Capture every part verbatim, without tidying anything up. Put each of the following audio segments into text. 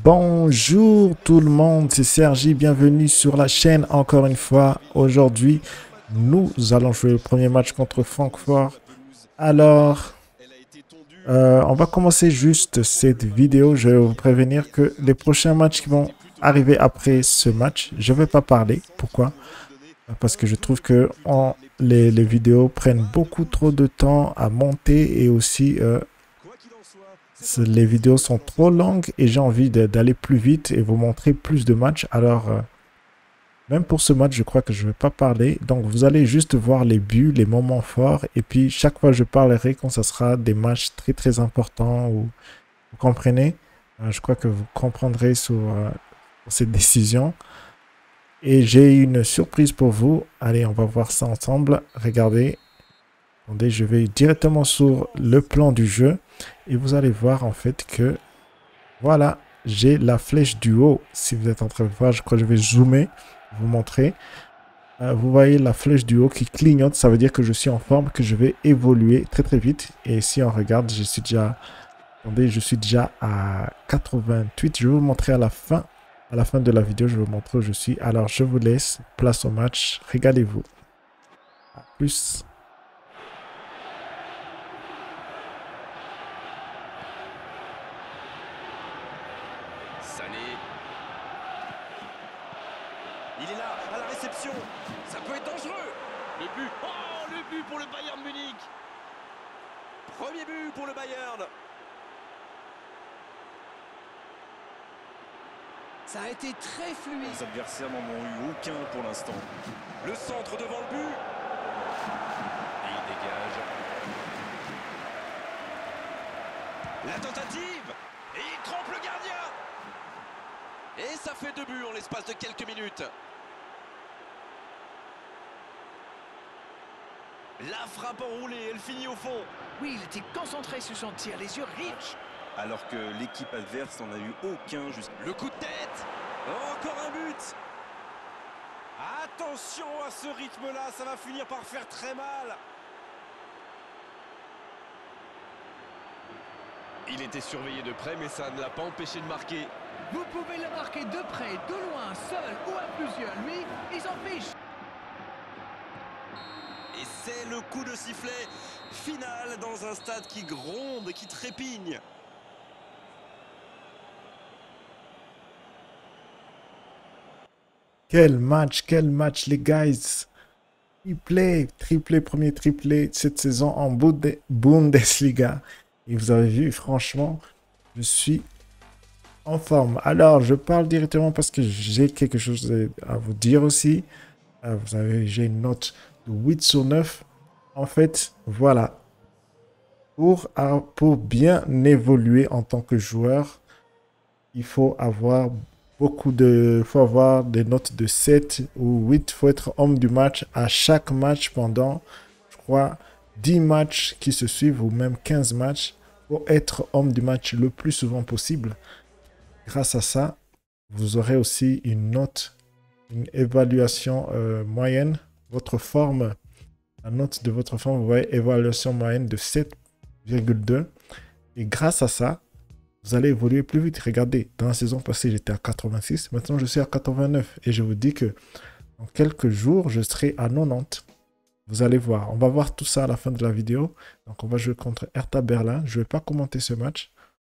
Bonjour tout le monde, c'est Sergi, bienvenue sur la chaîne encore une fois. Aujourd'hui, nous allons jouer le premier match contre Francfort. Alors, euh, on va commencer juste cette vidéo. Je vais vous prévenir que les prochains matchs qui vont arriver après ce match, je ne vais pas parler. Pourquoi? Parce que je trouve que on, les, les vidéos prennent beaucoup trop de temps à monter et aussi... Euh, les vidéos sont trop longues et j'ai envie d'aller plus vite et vous montrer plus de matchs. Alors, euh, même pour ce match, je crois que je ne vais pas parler. Donc, vous allez juste voir les buts, les moments forts. Et puis, chaque fois, je parlerai quand ça sera des matchs très, très importants. Ou, vous comprenez? euh, Je crois que vous comprendrez sur, euh, sur cette décision. Et j'ai une surprise pour vous. Allez, on va voir ça ensemble. Regardez. Attendez, je vais directement sur le plan du jeu. Et vous allez voir en fait que, voilà, j'ai la flèche du haut. Si vous êtes en train de voir, je crois que je vais zoomer, vous montrer. Euh, vous voyez la flèche du haut qui clignote. Ça veut dire que je suis en forme, que je vais évoluer très très vite. Et si on regarde, je suis déjà, attendez, je suis déjà à quatre-vingt-huit. Je vais vous montrer à la fin. À la fin de la vidéo, je vais vous montrer où je suis. Alors, je vous laisse. Place au match. Régalez-vous. À plus. Il est là, à la réception. Ça peut être dangereux. Le but. Oh, le but pour le Bayern Munich. Premier but pour le Bayern. Ça a été très fluide. Les adversaires n'en ont eu aucun pour l'instant. Le centre devant le but. Et il dégage. La tentative. Et il trompe le gardien. Et ça fait deux buts en l'espace de quelques minutes. La frappe enroulée, elle finit au fond. Oui, il était concentré sur son tir, les yeux riches. Alors que l'équipe adverse n'en a eu aucun. Juste le coup de tête. Encore un but. Attention à ce rythme-là, ça va finir par faire très mal. Il était surveillé de près, mais ça ne l'a pas empêché de marquer. Vous pouvez le marquer de près, de loin, seul ou à plusieurs. Lui, il s'en fiche. Et c'est le coup de sifflet final dans un stade qui gronde, qui trépigne. Quel match, quel match les guys. Triplé, triplé, premier triplé cette saison en Bundesliga. Et vous avez vu, franchement, je suis en forme. Alors, je parle directement parce que j'ai quelque chose à vous dire aussi. Vous avez, j'ai une note de huit sur neuf. En fait, voilà. Pour, pour bien évoluer en tant que joueur, il faut avoir beaucoup de... faut avoir des notes de sept ou huit. Il faut être homme du match à chaque match pendant, je crois, dix matchs qui se suivent ou même quinze matchs. Pour être homme du match le plus souvent possible. Grâce à ça, vous aurez aussi une note, une évaluation euh, moyenne. Votre forme, la note de votre forme, vous voyez, évaluation moyenne de sept virgule deux. Et grâce à ça, vous allez évoluer plus vite. Regardez, dans la saison passée, j'étais à quatre-vingt-six. Maintenant, je suis à quatre-vingt-neuf. Et je vous dis que dans quelques jours, je serai à quatre-vingt-dix. Vous allez voir. On va voir tout ça à la fin de la vidéo. Donc, on va jouer contre Hertha Berlin. Je ne vais pas commenter ce match.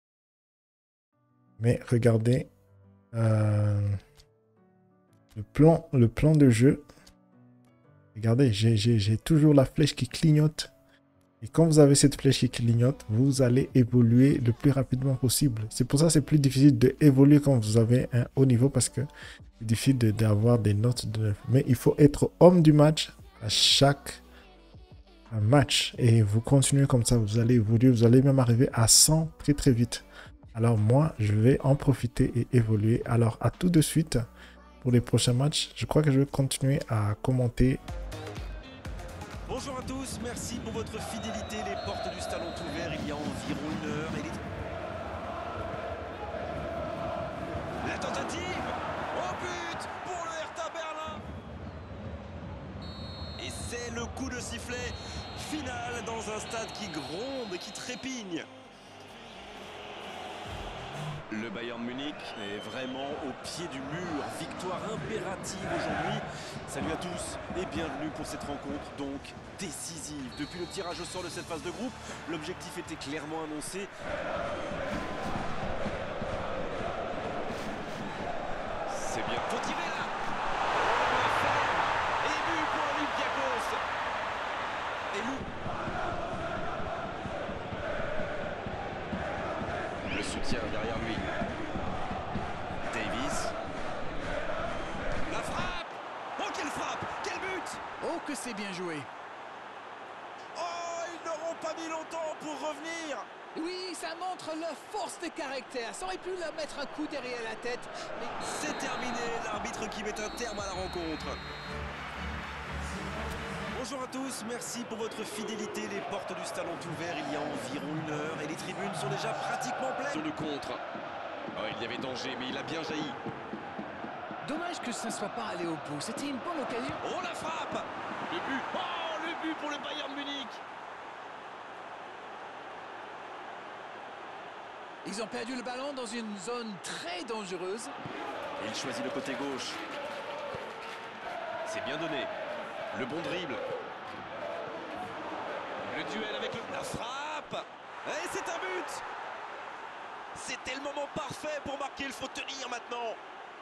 Mais regardez euh, le, plan, le plan de jeu. Regardez, j'ai toujours la flèche qui clignote. Et quand vous avez cette flèche qui clignote, vous allez évoluer le plus rapidement possible. C'est pour ça que c'est plus difficile d'évoluer quand vous avez un haut niveau parce que c'est difficile d'avoir des notes de neuf. Mais il faut être homme du match à chaque match. Et vous continuez comme ça, vous allez évoluer, vous allez même arriver à cent très très vite. Alors moi, je vais en profiter et évoluer. Alors à tout de suite pour les prochains matchs. Je crois que je vais continuer à commenter. Bonjour à tous, merci pour votre fidélité. Les portes du stade ont ouvert il y a environ une heure. Et les... La tentative au but pour le Hertha Berlin. Et c'est le coup de sifflet final dans un stade qui gronde, qui trépigne. Le Bayern Munich est vraiment au pied du mur. Victoire impérative aujourd'hui. Salut à tous et bienvenue pour cette rencontre donc décisive. Depuis le tirage au sort de cette phase de groupe, l'objectif était clairement annoncé. C'est bien. Faut tirer là. Et but pour Olympiakos. Et Lou. Le soutien derrière lui. Davis. La frappe. Oh, quelle frappe. Quel but. Oh, que c'est bien joué. Oh, ils n'auront pas mis longtemps pour revenir. Oui, ça montre leur force de caractère. Ça aurait pu leur mettre un coup derrière la tête. Mais... C'est terminé. L'arbitre qui met un terme à la rencontre. Bonjour à tous, merci pour votre fidélité. Les portes du stade ont ouvert il y a environ une heure et les tribunes sont déjà pratiquement pleines. De contre. Oh, il y avait danger, mais il a bien jailli. Dommage que ça ne soit pas allé au bout. C'était une bonne occasion. Oh, la frappe. Le but. Oh, le but pour le Bayern Munich. Ils ont perdu le ballon dans une zone très dangereuse. Et il choisit le côté gauche. C'est bien donné. Le bon dribble. Le duel avec le... La frappe. Et c'est un but. C'était le moment parfait pour marquer. Il faut tenir maintenant.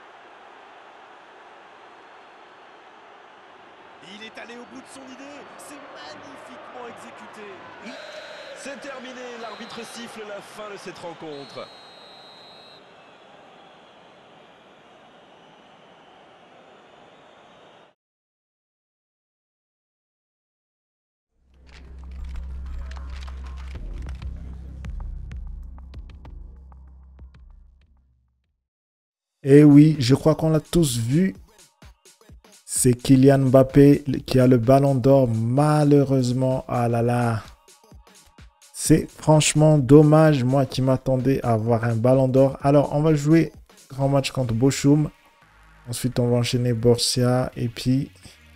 Il est allé au bout de son idée. C'est magnifiquement exécuté. C'est terminé. L'arbitre siffle la fin de cette rencontre. Et oui, je crois qu'on l'a tous vu. C'est Kylian Mbappé qui a le ballon d'or. Malheureusement, ah là là. C'est franchement dommage. Moi qui m'attendais à avoir un ballon d'or. Alors, on va jouer grand match contre Bochum. Ensuite, on va enchaîner Borussia. Et puis,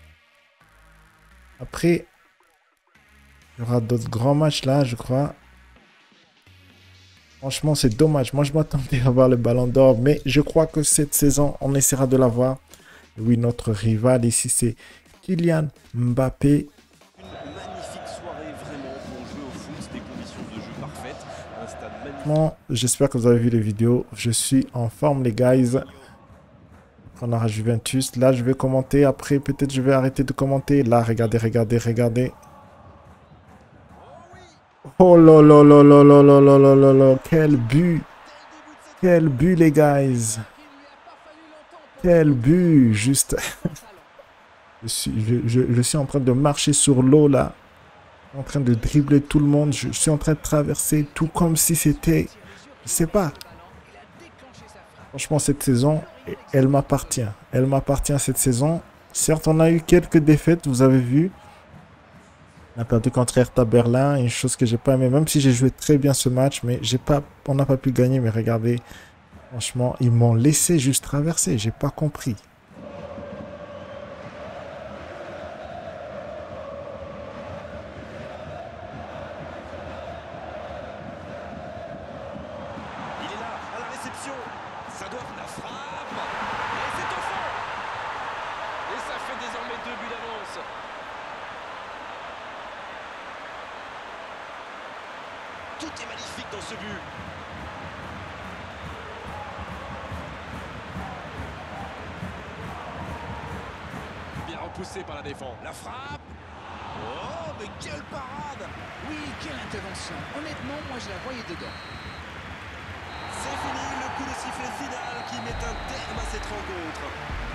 après, il y aura d'autres grands matchs là, je crois. Franchement, c'est dommage. Moi, je m'attendais à avoir le ballon d'or. Mais je crois que cette saison, on essaiera de l'avoir. Oui, notre rival ici, c'est Kylian Mbappé. Une magnifique soirée, vraiment, pour jouer au foot. Des conditions de jeu parfaites. Un stade magnifique. Bon, j'espère que vous avez vu les vidéos. Je suis en forme, les guys. On aura Juventus. Là, je vais commenter. Après, peut-être je vais arrêter de commenter. Là, regardez, regardez, regardez. Oh là là là là là là là là là là. Quel but. Quel but, les guys. Quel but. Juste. je, suis, je, je, je suis en train de marcher sur l'eau, là. En train de dribbler tout le monde. Je, je suis en train de traverser tout comme si c'était... Je sais pas. Franchement, cette saison, elle m'appartient. Elle m'appartient cette saison. Certes, on a eu quelques défaites, vous avez vu. On a perdu contre Hertha Berlin, une chose que j'ai pas aimé, même si j'ai joué très bien ce match, mais j'ai pas, on n'a pas pu gagner. Mais regardez, franchement, ils m'ont laissé juste traverser, j'ai pas compris. Il est là, à la réception. Ça doit être la frappe. Et c'est au fond. Et ça fait désormais deux buts d'avance. Tout est magnifique dans ce but. Bien repoussé par la défense. La frappe. Oh, mais quelle parade. Oui, quelle intervention. Honnêtement, moi, je la voyais dedans. C'est fini, le coup de sifflet final qui met un terme à cette rencontre.